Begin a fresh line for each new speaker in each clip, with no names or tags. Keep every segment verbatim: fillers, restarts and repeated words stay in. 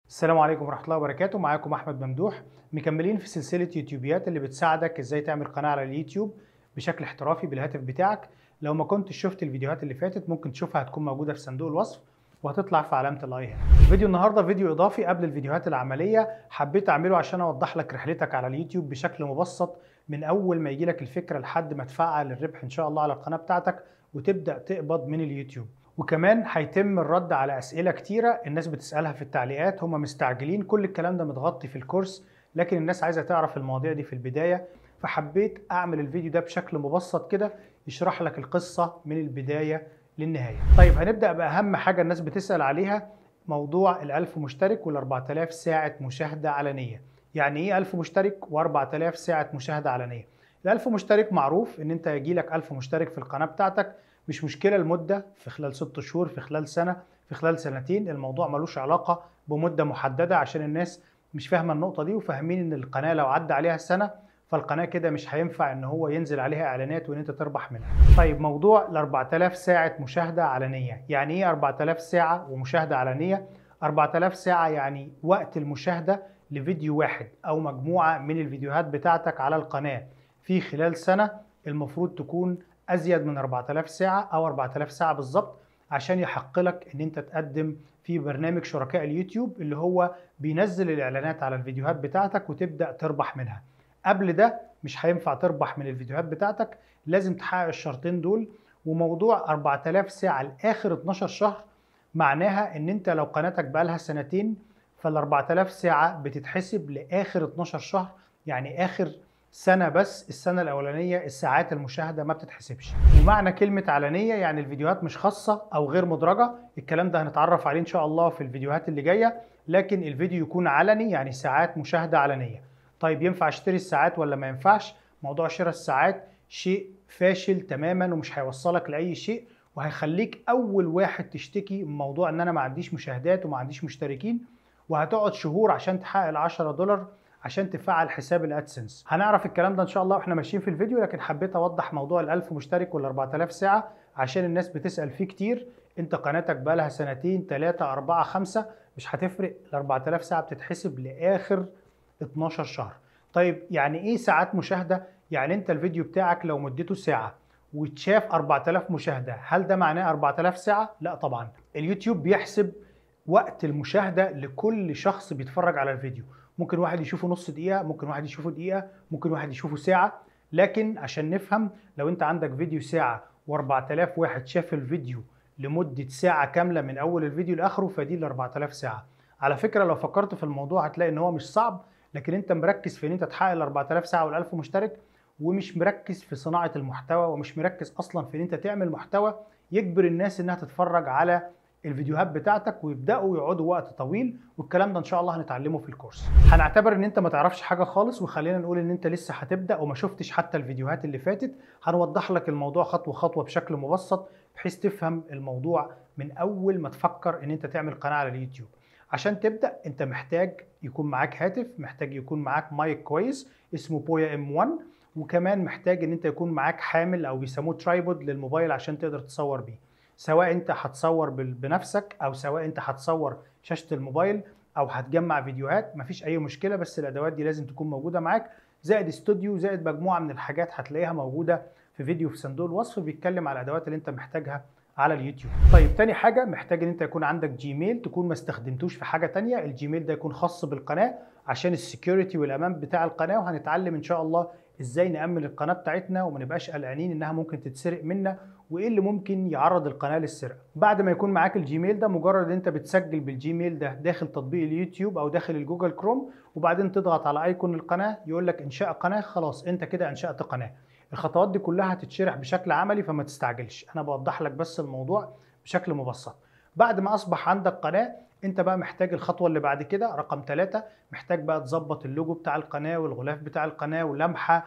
السلام عليكم ورحمة الله وبركاته. معاكم أحمد ممدوح، مكملين في سلسلة يوتيوبيات اللي بتساعدك إزاي تعمل قناة على اليوتيوب بشكل احترافي بالهاتف بتاعك. لو ما كنتش شفت الفيديوهات اللي فاتت ممكن تشوفها، هتكون موجودة في صندوق الوصف وهتطلع في علامة الاي هنا. فيديو النهاردة فيديو إضافي قبل الفيديوهات العملية، حبيت أعمله عشان أوضح لك رحلتك على اليوتيوب بشكل مبسط، من أول ما يجيلك الفكرة لحد ما تفعل الربح إن شاء الله على القناة بتاعتك وتبدأ تقبض من اليوتيوب. وكمان هيتم الرد على أسئلة كتيرة الناس بتسألها في التعليقات، هم مستعجلين، كل الكلام ده متغطي في الكورس لكن الناس عايزة تعرف المواضيع دي في البداية، فحبيت أعمل الفيديو ده بشكل مبسط كده يشرح لك القصة من البداية للنهاية. طيب هنبدأ بأهم حاجة الناس بتسأل عليها، موضوع الألف مشترك والأربعة آلاف ساعة مشاهدة علنية. يعني إيه ألف مشترك وأربعة آلاف ساعة مشاهدة علنية؟ الألف مشترك معروف إن أنت يجيلك ألف مشترك في القناة بتاعتك، مش مشكلة المدة، في خلال ست شهور، في خلال سنة، في خلال سنتين، الموضوع ملوش علاقة بمدة محددة عشان الناس مش فاهمة النقطة دي وفاهمين ان القناة لو عدى عليها السنة فالقناة كده مش هينفع ان هو ينزل عليها اعلانات وان انت تربح منها. طيب موضوع ال أربعة آلاف ساعة مشاهدة علنية، يعني ايه أربعة آلاف ساعة ومشاهدة علنية؟ أربعة آلاف ساعة يعني وقت المشاهدة لفيديو واحد او مجموعة من الفيديوهات بتاعتك على القناة في خلال سنة، المفروض تكون ازيد من أربعة آلاف ساعة او أربعة آلاف ساعة بالظبط، عشان يحق لك ان انت تقدم في برنامج شركاء اليوتيوب اللي هو بينزل الاعلانات على الفيديوهات بتاعتك وتبدأ تربح منها. قبل ده مش هينفع تربح من الفيديوهات بتاعتك، لازم تحقق الشرطين دول. وموضوع أربعة آلاف ساعة لاخر اتناشر شهر معناها ان انت لو قناتك بقالها سنتين فال أربعة آلاف ساعة بتتحسب لاخر اتناشر شهر، يعني اخر سنة بس، السنة الأولانية الساعات المشاهدة ما بتتحسبش. ومعنى كلمة علنية يعني الفيديوهات مش خاصة أو غير مدرجة، الكلام ده هنتعرف عليه إن شاء الله في الفيديوهات اللي جاية، لكن الفيديو يكون علني يعني ساعات مشاهدة علنية. طيب ينفع اشتري الساعات ولا ما ينفعش؟ موضوع شراء الساعات شيء فاشل تماما ومش هيوصلك لأي شيء، وهيخليك أول واحد تشتكي من موضوع إن أنا ما عنديش مشاهدات وما عنديش مشتركين، وهتقعد شهور عشان تحقق ال عشرة دولار عشان تفعل حساب الادسنس. هنعرف الكلام ده ان شاء الله واحنا ماشيين في الفيديو، لكن حبيت اوضح موضوع الألف مشترك وال أربعة آلاف ساعه عشان الناس بتسال فيه كتير. انت قناتك بقالها سنتين ثلاثة أربعة خمسة مش هتفرق، ال أربعة آلاف ساعه بتتحسب لاخر اتناشر شهر. طيب يعني ايه ساعات مشاهده؟ يعني انت الفيديو بتاعك لو مدته ساعه وتشاف أربعة آلاف مشاهده، هل ده معناه أربعة آلاف ساعه؟ لا طبعا. اليوتيوب بيحسب وقت المشاهده لكل شخص بيتفرج على الفيديو، ممكن واحد يشوفه نص دقيقة، ممكن واحد يشوفه دقيقة، ممكن واحد يشوفه ساعة. لكن عشان نفهم، لو انت عندك فيديو ساعة وأربعة آلاف واحد شاف الفيديو لمدة ساعة كاملة من أول الفيديو لآخره، فدي ال أربعة آلاف ساعة. على فكرة لو فكرت في الموضوع هتلاقي إن هو مش صعب، لكن أنت مركز في إن أنت تحقق ال أربعة آلاف ساعة والألف مشترك، ومش مركز في صناعة المحتوى، ومش مركز أصلا في إن أنت تعمل محتوى يجبر الناس إنها تتفرج على الفيديوهات بتاعتك ويبداوا يقعدوا وقت طويل، والكلام ده ان شاء الله هنتعلمه في الكورس. هنعتبر ان انت ما تعرفش حاجه خالص وخلينا نقول ان انت لسه هتبدا وما شفتش حتى الفيديوهات اللي فاتت، هنوضح لك الموضوع خطوه خطوه بشكل مبسط بحيث تفهم الموضوع من اول ما تفكر ان انت تعمل قناه على اليوتيوب. عشان تبدا انت محتاج يكون معاك هاتف، محتاج يكون معاك مايك كويس اسمه بويا ام واحد، وكمان محتاج ان انت يكون معاك حامل او بيسموه ترايبود للموبايل عشان تقدر تصور بيه، سواء انت هتصور بنفسك او سواء انت هتصور شاشة الموبايل او هتجمع فيديوهات، مفيش اي مشكلة، بس الادوات دي لازم تكون موجودة معاك، زائد استوديو، زائد مجموعة من الحاجات هتلاقيها موجودة في فيديو في صندوق الوصف بيتكلم على الادوات اللي انت محتاجها على اليوتيوب. طيب تاني حاجة، محتاج ان انت يكون عندك جيميل تكون ما استخدمتوش في حاجة تانية، الجيميل ده يكون خاص بالقناة عشان السكيورتي والامان بتاع القناة، وهنتعلم ان شاء الله ازاي نأمن القناة بتاعتنا وما نبقاش قلقانين انها ممكن تتسرق منا، وايه اللي ممكن يعرض القناه للسرقه. بعد ما يكون معاك الجيميل ده، مجرد ان انت بتسجل بالجيميل ده داخل تطبيق اليوتيوب او داخل الجوجل كروم، وبعدين تضغط على ايكون القناه يقول لك انشاء قناه، خلاص انت كده انشأت قناه. الخطوات دي كلها هتتشرح بشكل عملي فما تستعجلش، انا بوضح لك بس الموضوع بشكل مبسط. بعد ما اصبح عندك قناه، انت بقى محتاج الخطوه اللي بعد كده رقم ثلاثة، محتاج بقى تظبط اللوجو بتاع القناه والغلاف بتاع القناه ولمحه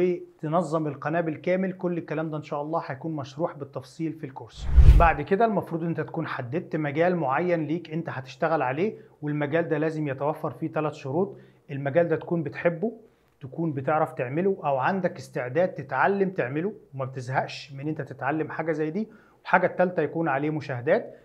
وتنظم القناه بالكامل. كل الكلام ده ان شاء الله هيكون مشروح بالتفصيل في الكورس. بعد كده المفروض انت تكون حددت مجال معين ليك انت هتشتغل عليه، والمجال ده لازم يتوفر فيه ثلاث شروط. المجال ده تكون بتحبه، تكون بتعرف تعمله، او عندك استعداد تتعلم تعمله وما بتزهقش من انت تتعلم حاجه زي دي. الحاجه الثالثه يكون عليه مشاهدات،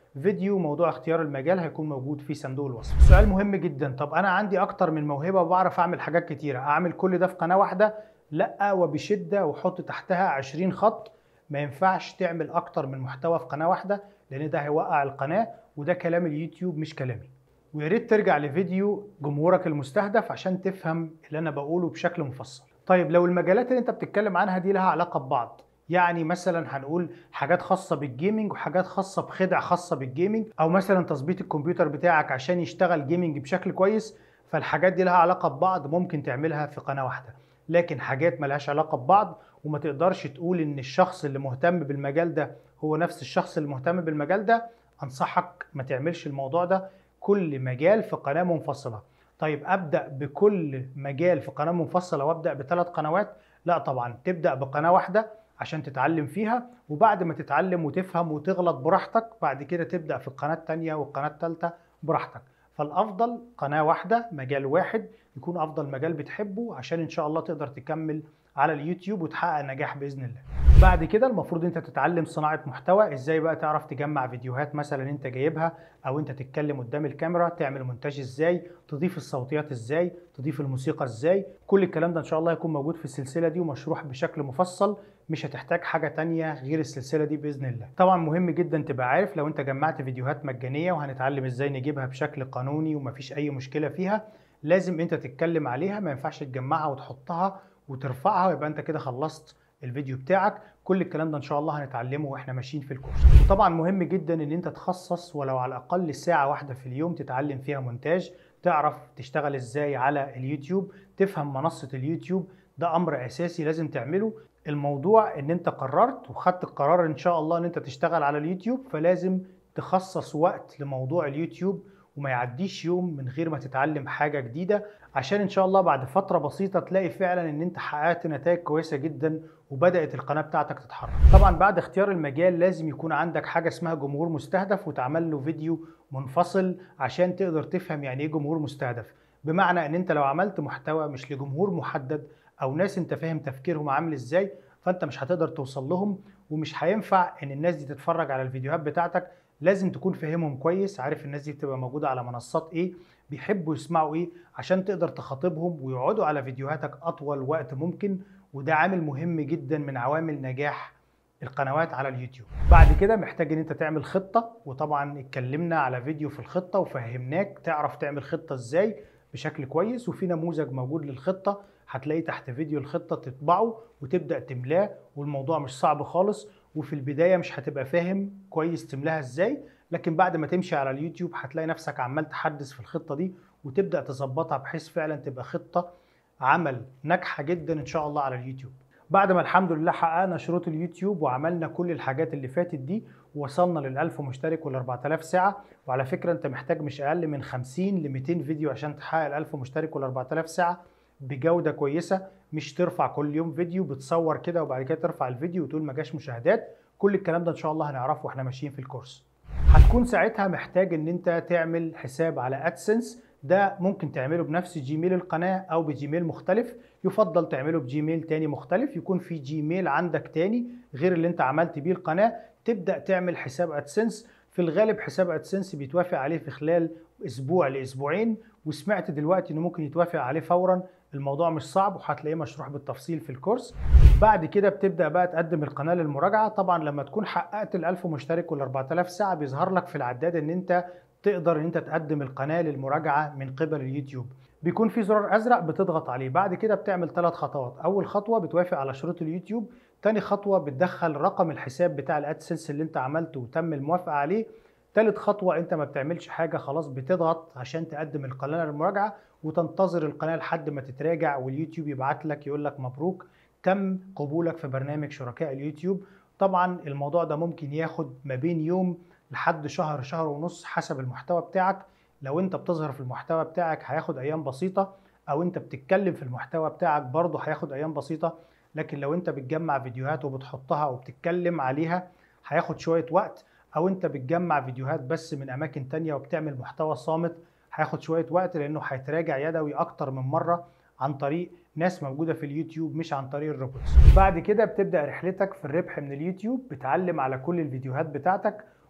فيديو موضوع اختيار المجال هيكون موجود في صندوق الوصف. سؤال مهم جدا، طب انا عندي اكتر من موهبة وبعرف اعمل حاجات كتيرة، اعمل كل ده في قناة واحدة؟ لا وبشدة، وحط تحتها عشرين خط. ما ينفعش تعمل اكتر من محتوى في قناة واحدة، لان ده هيوقع القناة، وده كلام اليوتيوب مش كلامي. ويا ريت ترجع لفيديو جمهورك المستهدف عشان تفهم اللي انا بقوله بشكل مفصل. طيب لو المجالات اللي انت بتتكلم عنها دي لها علاقة ببعض، يعني مثلا هنقول حاجات خاصة بالجيمنج وحاجات خاصة بخدع خاصة بالجيمنج، او مثلا تظبيط الكمبيوتر بتاعك عشان يشتغل جيمنج بشكل كويس، فالحاجات دي لها علاقة ببعض، ممكن تعملها في قناة واحدة. لكن حاجات ملهاش علاقة ببعض وما تقدرش تقول ان الشخص اللي مهتم بالمجال ده هو نفس الشخص اللي مهتم بالمجال ده، انصحك ما تعملش الموضوع ده. كل مجال في قناة منفصلة. طيب أبدأ بكل مجال في قناة منفصلة وأبدأ بثلاث قنوات؟ لا طبعا، تبدأ بقناة واحدة عشان تتعلم فيها، وبعد ما تتعلم وتفهم وتغلط براحتك بعد كده تبدأ في القناة التانية والقناة التالتة براحتك. فالأفضل قناة واحدة، مجال واحد يكون أفضل مجال بتحبه، عشان إن شاء الله تقدر تكمل على اليوتيوب وتحقق نجاح بإذن الله. بعد كده المفروض انت تتعلم صناعة محتوى، ازاي بقى تعرف تجمع فيديوهات مثلا انت جايبها، او انت تتكلم قدام الكاميرا، تعمل مونتاج ازاي، تضيف الصوتيات ازاي، تضيف الموسيقى ازاي. كل الكلام ده ان شاء الله هيكون موجود في السلسلة دي ومشروح بشكل مفصل، مش هتحتاج حاجة تانية غير السلسلة دي بإذن الله. طبعا مهم جدا تبقى عارف، لو انت جمعت فيديوهات مجانية وهنتعلم ازاي نجيبها بشكل قانوني ومفيش اي مشكلة فيها، لازم انت تتكلم عليها، ما ينفعش تجمعها وتحطها وترفعها ويبقى انت كده خلصت الفيديو بتاعك. كل الكلام ده ان شاء الله هنتعلمه واحنا ماشيين في الكورس. وطبعا مهم جدا ان انت تخصص ولو على الاقل ساعة واحدة في اليوم تتعلم فيها مونتاج، تعرف تشتغل ازاي على اليوتيوب، تفهم منصة اليوتيوب. ده امر اساسي لازم تعمله. الموضوع ان انت قررت وخدت القرار ان شاء الله ان انت تشتغل على اليوتيوب، فلازم تخصص وقت لموضوع اليوتيوب، وما يعديش يوم من غير ما تتعلم حاجة جديدة، عشان ان شاء الله بعد فترة بسيطة تلاقي فعلا ان انت حققت نتائج كويسة جدا وبدأت القناة بتاعتك تتحرك. طبعا بعد اختيار المجال لازم يكون عندك حاجة اسمها جمهور مستهدف، وتعمل له فيديو منفصل عشان تقدر تفهم يعني ايه جمهور مستهدف. بمعنى ان انت لو عملت محتوى مش لجمهور محدد او ناس انت فاهم تفكيرهم عامل ازاي، فانت مش هتقدر توصل لهم، ومش هينفع ان الناس دي تتفرج على الفيديوهات بتاعتك. لازم تكون فاهمهم كويس، عارف الناس دي بتبقى موجودة على منصات ايه، بيحبوا يسمعوا ايه، عشان تقدر تخاطبهم ويقعدوا على فيديوهاتك اطول وقت ممكن. وده عامل مهم جدا من عوامل نجاح القنوات على اليوتيوب. بعد كده محتاج ان انت تعمل خطة، وطبعا اتكلمنا على فيديو في الخطة وفهمناك تعرف تعمل خطة ازاي بشكل كويس، وفي نموذج موجود للخطة هتلاقيه تحت فيديو الخطة، تطبعه وتبدأ تملاه، والموضوع مش صعب خالص. وفي البداية مش هتبقى فاهم كويس تملاها ازاي، لكن بعد ما تمشي على اليوتيوب هتلاقي نفسك عمال تحدث في الخطة دي وتبدأ تظبطها بحيث فعلا تبقى خطة عمل ناجحة جدا ان شاء الله على اليوتيوب. بعد ما الحمد لله حققنا شروط اليوتيوب وعملنا كل الحاجات اللي فاتت دي، ووصلنا للألف مشترك والأربعة آلاف ساعة. وعلى فكرة انت محتاج مش اقل من خمسين لمئتين فيديو عشان تحقق الألف مشترك والأربعة آلاف ساعة بجودة كويسة، مش ترفع كل يوم فيديو بتصور كده وبعد كده ترفع الفيديو وتقول ما جاش مشاهدات. كل الكلام ده ان شاء الله هنعرفه واحنا ماشيين في الكورس. هتكون ساعتها محتاج ان انت تعمل حساب على ادسنس. ده ممكن تعمله بنفس جيميل القناة او بجيميل مختلف، يفضل تعمله بجيميل تاني مختلف، يكون في جيميل عندك تاني غير اللي انت عملت بيه القناة. تبدأ تعمل حساب ادسنس. في الغالب حساب ادسنس بيتوافق عليه في خلال اسبوع لاسبوعين، وسمعت دلوقتي انه ممكن يتوافق عليه فورا. الموضوع مش صعب وهتلاقيه مشروح بالتفصيل في الكورس. بعد كده بتبدأ بقى تقدم القناة للمراجعة. طبعا لما تكون حققت الألف مشترك والأربعة آلاف ساعة بيظهر لك في العداد ان انت تقدر ان انت تقدم القناة للمراجعة من قبل اليوتيوب. بيكون في زرار ازرق بتضغط عليه. بعد كده بتعمل ثلاث خطوات. اول خطوة بتوافق على شروط اليوتيوب، تاني خطوة بتدخل رقم الحساب بتاع الادسنس اللي انت عملته وتم الموافقة عليه، تالت خطوة انت ما بتعملش حاجة خلاص، بتضغط عشان تقدم القناة للمراجعة وتنتظر القناة لحد ما تتراجع واليوتيوب يبعت لك يقول لك مبروك تم قبولك في برنامج شركاء اليوتيوب. طبعا الموضوع ده ممكن ياخد ما بين يوم لحد شهر، شهر ونص حسب المحتوى بتاعك. لو انت بتظهر في المحتوى بتاعك هياخد ايام بسيطة، او انت بتتكلم في المحتوى بتاعك برضه هياخد ايام بسيطة. لكن لو انت بتجمع فيديوهات وبتحطها وبتتكلم عليها هياخد شوية وقت، او انت بتجمع فيديوهات بس من اماكن تانية وبتعمل محتوى صامت هياخد شوية وقت، لانه هيتراجع يدوي اكتر من مرة عن طريق ناس موجودة في اليوتيوب مش عن طريق الروبوتس. بعد كده بتبدأ رحلتك في الربح من اليوتيوب، بتعلم على كل الفيديوهات بتاعتك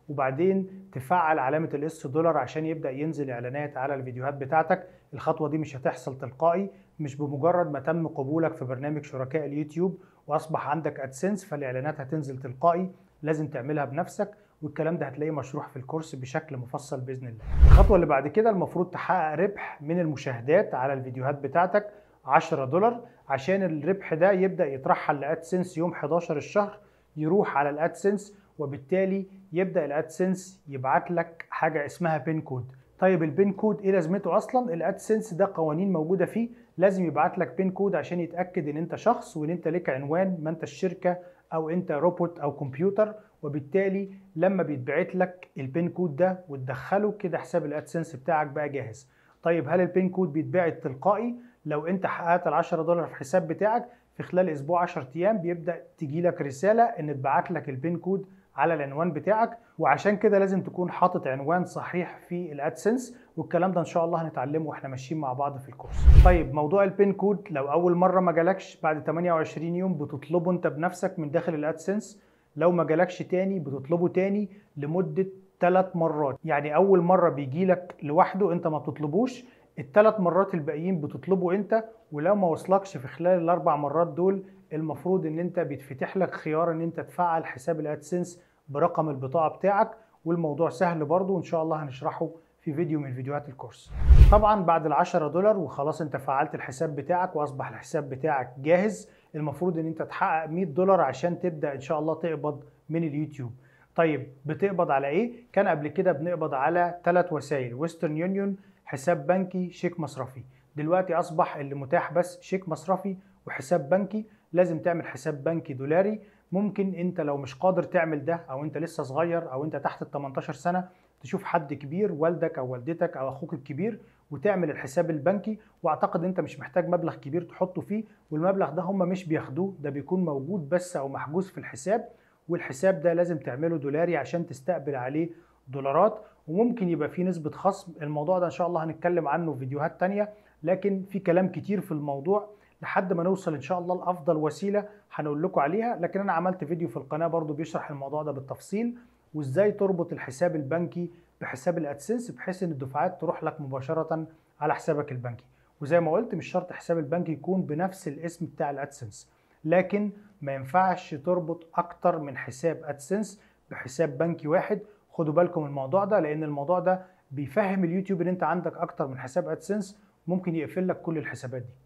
وبعدين تفعل علامة الاس دولار عشان يبدأ ينزل اعلانات على الفيديوهات بتاعتك. الخطوة دي مش هتحصل تلقائي، مش بمجرد ما تم قبولك في برنامج شركاء اليوتيوب واصبح عندك ادسنس فالاعلانات هتنزل تلقائي، لازم تعملها بنفسك، والكلام ده هتلاقيه مشروح في الكورس بشكل مفصل باذن الله. الخطوة اللي بعد كده المفروض تحقق ربح من المشاهدات على الفيديوهات بتاعتك عشرة دولار، عشان الربح ده يبدأ يترحل لادسنس يوم حداشر الشهر، يروح على الادسنس، وبالتالي يبدأ الادسنس يبعت لك حاجة اسمها بين كود. طيب البين كود ايه لازمته اصلا؟ الادسنس ده قوانين موجودة فيه، لازم يبعت لك بين كود عشان يتأكد ان انت شخص وان انت ليك عنوان، ما انت الشركة او انت روبوت او كمبيوتر. وبالتالي لما بيتبعت لك البين كود ده وتدخله كده حساب الادسنس بتاعك بقى جاهز. طيب هل البين كود بيتبعت تلقائي؟ لو انت حققت ال عشرة دولار في الحساب بتاعك في خلال اسبوع عشرة ايام بيبدأ تجي لك رسالة ان اتبعت لك البين كود على العنوان بتاعك، وعشان كده لازم تكون حاطط عنوان صحيح في الادسنس، والكلام ده ان شاء الله هنتعلمه واحنا ماشيين مع بعض في الكورس. طيب موضوع البين كود لو اول مره ما جالكش بعد ثمانية وعشرين يوم بتطلبه انت بنفسك من داخل الادسنس، لو ما جالكش تاني بتطلبه تاني لمده ثلاث مرات. يعني اول مره بيجي لك لوحده انت ما بتطلبوش، الثلاث مرات الباقيين بتطلبه انت، ولو ما وصلكش في خلال الاربع مرات دول المفروض ان انت بيتفتح لك خيار ان انت تفعل حساب الادسنس برقم البطاقه بتاعك، والموضوع سهل برضو وان شاء الله هنشرحه في فيديو من فيديوهات الكورس. طبعا بعد ال عشرة دولار وخلاص انت فعلت الحساب بتاعك واصبح الحساب بتاعك جاهز، المفروض ان انت تحقق مية دولار عشان تبدا ان شاء الله تقبض من اليوتيوب. طيب بتقبض على ايه؟ كان قبل كده بنقبض على ثلاث وسائل، ويسترن يونيون، حساب بنكي، شيك مصرفي. دلوقتي اصبح اللي متاح بس شيك مصرفي وحساب بنكي. لازم تعمل حساب بنكي دولاري. ممكن انت لو مش قادر تعمل ده او انت لسه صغير او انت تحت ال تمنتاشر سنة تشوف حد كبير، والدك او والدتك او اخوك الكبير، وتعمل الحساب البنكي. واعتقد انت مش محتاج مبلغ كبير تحطه فيه، والمبلغ ده هم مش بياخدوه، ده بيكون موجود بس او محجوز في الحساب، والحساب ده لازم تعمله دولاري عشان تستقبل عليه دولارات، وممكن يبقى فيه نسبة خصم. الموضوع ده ان شاء الله هنتكلم عنه في فيديوهات تانية، لكن في كلام كتير في الموضوع لحد ما نوصل ان شاء الله لافضل وسيله هنقول لكم عليها. لكن انا عملت فيديو في القناه برضو بيشرح الموضوع ده بالتفصيل، وازاي تربط الحساب البنكي بحساب الادسنس بحيث ان الدفعات تروح لك مباشره على حسابك البنكي. وزي ما قلت مش شرط حساب البنكي يكون بنفس الاسم بتاع الادسنس، لكن ما ينفعش تربط اكتر من حساب ادسنس بحساب بنكي واحد. خدوا بالكم من الموضوع ده، لان الموضوع ده بيفهم اليوتيوب ان انت عندك اكتر من حساب ادسنس، ممكن يقفل لك كل الحسابات دي.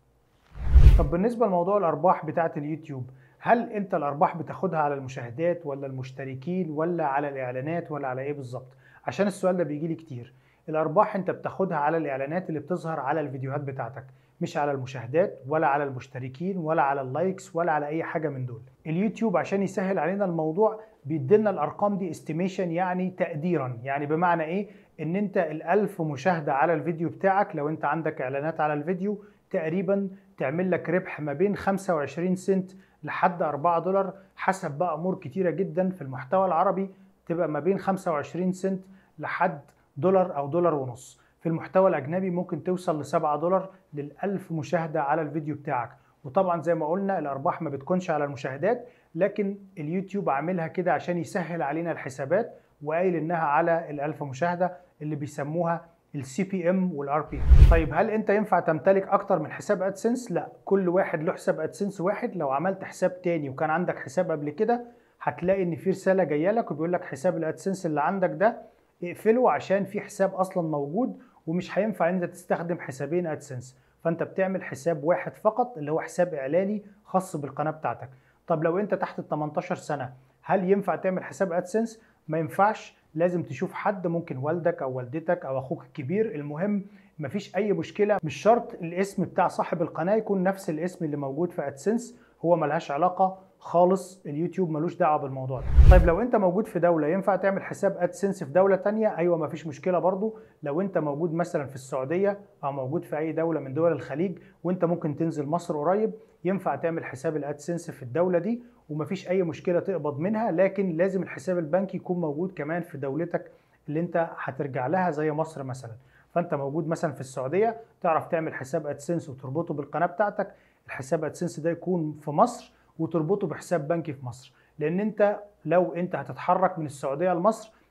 طب بالنسبة لموضوع الأرباح بتاعة اليوتيوب، هل أنت الأرباح بتاخدها على المشاهدات ولا المشتركين ولا على الإعلانات ولا على إيه بالظبط؟ عشان السؤال ده بيجي لي كتير. الأرباح أنت بتاخدها على الإعلانات اللي بتظهر على الفيديوهات بتاعتك، مش على المشاهدات ولا على المشتركين ولا على اللايكس ولا على أي حاجة من دول. اليوتيوب عشان يسهل علينا الموضوع بيدينا الأرقام دي استيميشن، يعني تقديرا. يعني بمعنى إيه؟ إن أنت الألف مشاهدة على الفيديو بتاعك لو أنت عندك إعلانات على الفيديو تقريبا تعمل لك ربح ما بين خمسة وعشرين سنت لحد أربعة دولار، حسب بقى امور كتيره جدا. في المحتوى العربي تبقى ما بين خمسة وعشرين سنت لحد دولار او دولار ونص. في المحتوى الاجنبي ممكن توصل ل سبعة دولار للألف مشاهده على الفيديو بتاعك. وطبعا زي ما قلنا الارباح ما بتكونش على المشاهدات، لكن اليوتيوب عاملها كده عشان يسهل علينا الحسابات، وقايل انها على الألف مشاهده اللي بيسموها السي بي ام والار بي. طيب هل انت ينفع تمتلك اكتر من حساب ادسنس؟ لا، كل واحد له حساب ادسنس واحد. لو عملت حساب تاني وكان عندك حساب قبل كده هتلاقي ان في رساله جايه لك وبيقول لك حساب الادسنس اللي عندك ده اقفله عشان في حساب اصلا موجود ومش هينفع ان انت تستخدم حسابين ادسنس، فانت بتعمل حساب واحد فقط اللي هو حساب اعلاني خاص بالقناه بتاعتك. طب لو انت تحت ال تمنتاشر سنه هل ينفع تعمل حساب ادسنس؟ ما ينفعش، لازم تشوف حد، ممكن والدك او والدتك او اخوك الكبير. المهم مفيش اي مشكله، مش شرط الاسم بتاع صاحب القناه يكون نفس الاسم اللي موجود في ادسنس، هو ملهاش علاقه خالص، اليوتيوب ملوش دعوه بالموضوع ده. طيب لو انت موجود في دوله ينفع تعمل حساب ادسنس في دوله تانية؟ ايوه مفيش مشكله برضو. لو انت موجود مثلا في السعوديه او موجود في اي دوله من دول الخليج وانت ممكن تنزل مصر قريب، ينفع تعمل حساب الادسنس في الدوله دي ومفيش اي مشكله تقبض منها، لكن لازم الحساب البنكي يكون موجود كمان في دولتك اللي انت هترجع لها زي مصر مثلا. فانت موجود مثلا في السعوديه تعرف تعمل حساب ادسنس وتربطه بالقناه بتاعتك، الحساب ادسنس ده يكون في مصر وتربطه بحساب بنكي في مصر، لان انت لو انت هتتحرك من السعوديه لمصر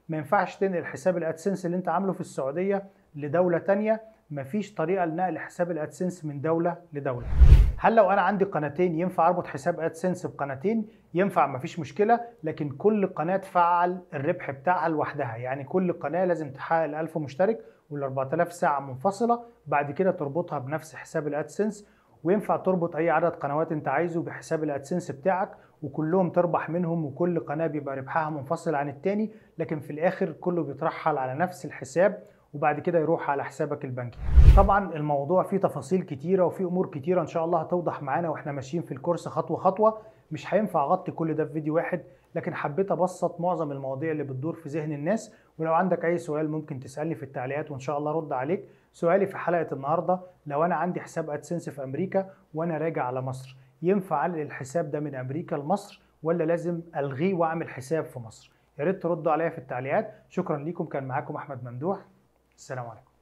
ما ينفعش تنقل حساب الادسنس اللي انت عامله في السعوديه لدوله تانية، مفيش طريقه لنقل حساب الادسنس من دوله لدوله. هل لو انا عندي قناتين ينفع اربط حساب ادسنس بقناتين؟ ينفع، مفيش مشكله، لكن كل قناه تفعل الربح بتاعها لوحدها. يعني كل قناه لازم تحقق ال ألف مشترك وال أربعة آلاف ساعه منفصله، بعد كده تربطها بنفس حساب الادسنس. وينفع تربط اي عدد قنوات انت عايزه بحساب الادسنس بتاعك وكلهم تربح منهم، وكل قناه بيبقى ربحها منفصل عن التاني، لكن في الاخر كله بيترحل على نفس الحساب وبعد كده يروح على حسابك البنكي. طبعا الموضوع فيه تفاصيل كتيره وفيه امور كتيره ان شاء الله هتوضح معانا واحنا ماشيين في الكورس خطوه خطوه، مش هينفع اغطي كل ده في فيديو واحد، لكن حبيت ابسط معظم المواضيع اللي بتدور في ذهن الناس. ولو عندك اي سؤال ممكن تسالني في التعليقات وان شاء الله ارد عليك. سؤالي في حلقه النهارده، لو انا عندي حساب ادسنس في امريكا وانا راجع على مصر، ينفع انقل الحساب ده من امريكا لمصر ولا لازم الغيه واعمل حساب في مصر؟ يا ريت تردوا عليا في التعليقات. شكرا ليكم، كان معاكم احمد ممدوح، السلام عليكم.